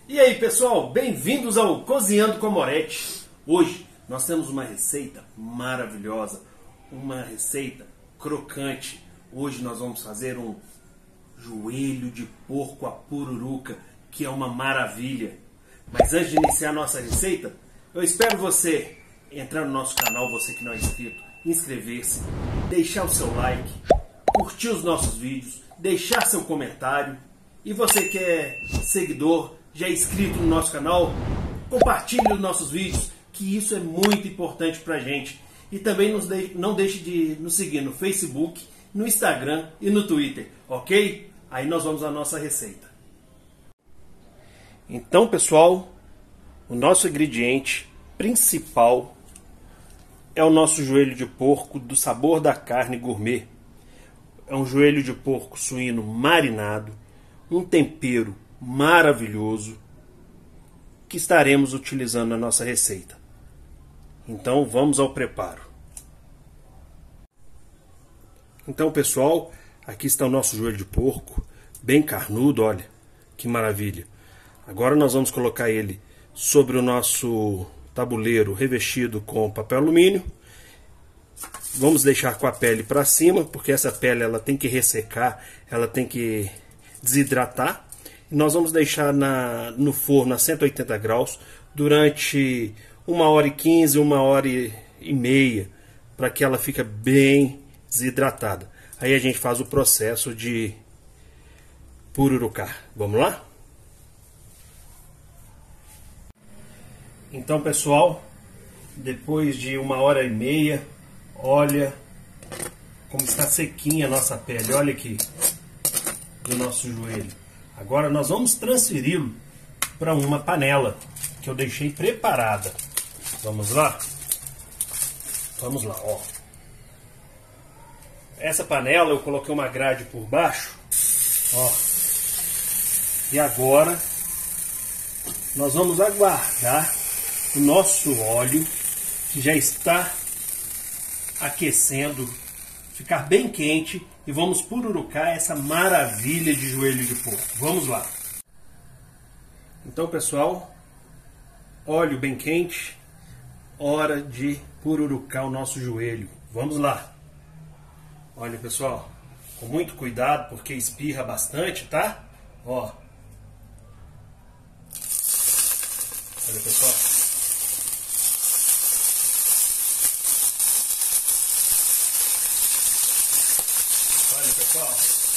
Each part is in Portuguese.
E aí pessoal, bem-vindos ao Cozinhando com Moretti. Hoje nós temos uma receita maravilhosa, uma receita crocante. Hoje nós vamos fazer um joelho de porco à pururuca, que é uma maravilha. Mas antes de iniciar a nossa receita, eu espero você entrar no nosso canal, você que não é inscrito, inscrever-se, deixar o seu like, curtir os nossos vídeos, deixar seu comentário. E você que é seguidor, já é inscrito no nosso canal, compartilhe os nossos vídeos, que isso é muito importante pra gente. E também não deixe de nos seguir no Facebook, no Instagram e no Twitter, ok? Aí nós vamos à nossa receita. Então pessoal, o nosso ingrediente principal é o nosso joelho de porco do Sabor da Carne Gourmet. É um joelho de porco suíno marinado, um tempero maravilhoso que estaremos utilizando na nossa receita. Então vamos ao preparo. Então pessoal, aqui está o nosso joelho de porco, bem carnudo, olha que maravilha. Agora nós vamos colocar ele sobre o nosso tabuleiro revestido com papel alumínio. Vamos deixar com a pele para cima, porque essa pele ela tem que ressecar, ela tem que desidratar. E nós vamos deixar no forno a 180 graus durante 1h15, 1h30, para que ela fique bem desidratada. Aí a gente faz o processo de pururucar. Vamos lá? Então pessoal, depois de 1h30, olha como está sequinha a nossa pele, olha aqui, do nosso joelho. Agora nós vamos transferi-lo para uma panela que eu deixei preparada. Vamos lá? Vamos lá, ó. Essa panela eu coloquei uma grade por baixo, ó. E agora nós vamos aguardar o nosso óleo, que já está aquecendo, ficar bem quente, e vamos pururucar essa maravilha de joelho de porco. Vamos lá. Então pessoal, óleo bem quente, hora de pururucar o nosso joelho. Vamos lá. Olha pessoal, com muito cuidado porque espirra bastante, tá? Ó. Olha pessoal. Olha pessoal,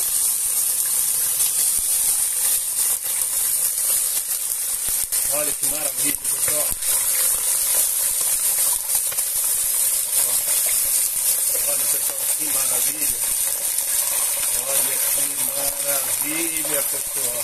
olha que maravilha pessoal, olha pessoal, que maravilha, olha que maravilha pessoal.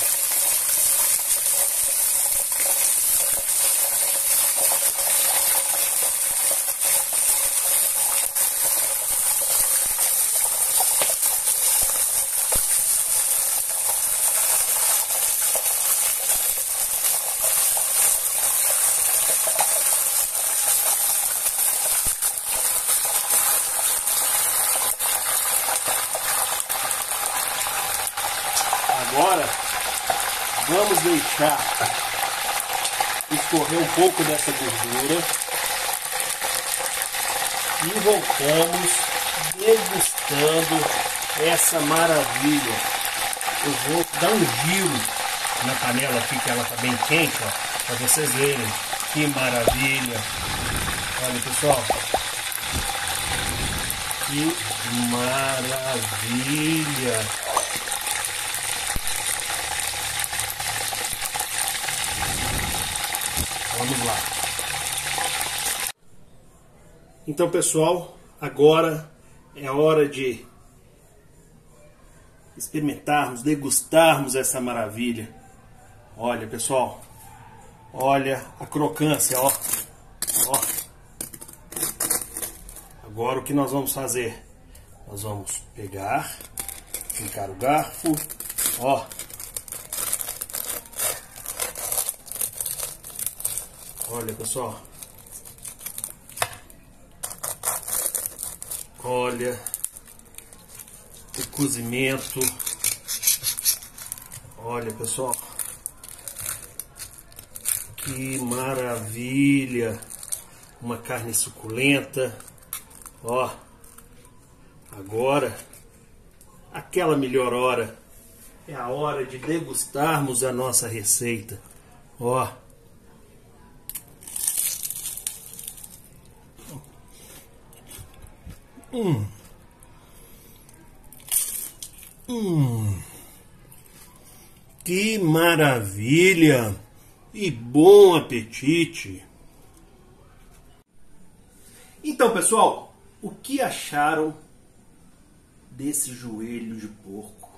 Agora vamos deixar escorrer um pouco dessa gordura e voltamos degustando essa maravilha. Eu vou dar um giro na panela aqui, que ela está bem quente, para vocês verem que maravilha. Olha pessoal, que maravilha. Vamos lá. Então pessoal, agora é hora de experimentarmos, degustarmos essa maravilha. Olha pessoal, olha a crocância, ó. Ó. Agora o que nós vamos fazer? Nós vamos pegar, fincar o garfo, ó. Olha pessoal, olha o cozimento, olha pessoal, Que maravilha! Uma carne suculenta. Ó, agora, aquela melhor hora. É a hora de degustarmos a nossa receita. Ó. Que maravilha! E bom apetite! Então, pessoal, o que acharam desse joelho de porco?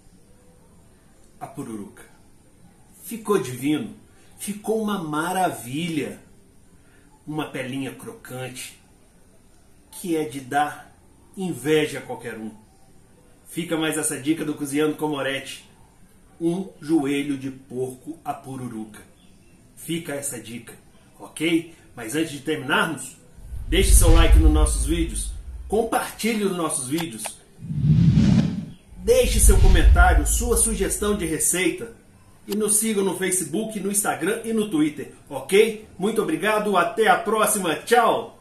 A pururuca. Ficou divino? Ficou uma maravilha! Uma pelinha crocante que é de dar inveja a qualquer um. Fica mais essa dica do Cozinhando com Moretti. Um joelho de porco à pururuca. Fica essa dica, ok? Mas antes de terminarmos, deixe seu like nos nossos vídeos, compartilhe os nossos vídeos, deixe seu comentário, sua sugestão de receita e nos sigam no Facebook, no Instagram e no Twitter, ok? Muito obrigado, até a próxima, tchau!